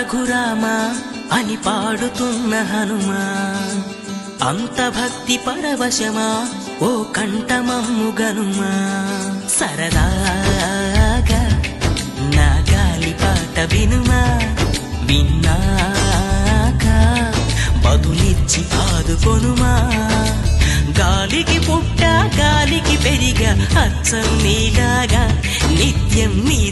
రఘురామా అని పాడుతున్న హనుమా అంత భక్తి పరవశమా ఓ కంఠమమ్ము గనుమా సరదాగా నా గాలి పాట వినుమా విన్నాక బదులిచ్చి ఆదుకొనుమా గాలికి పుట్ట గాలికి పెరిగా అచ్చం నీలాగా నిత్యం నీ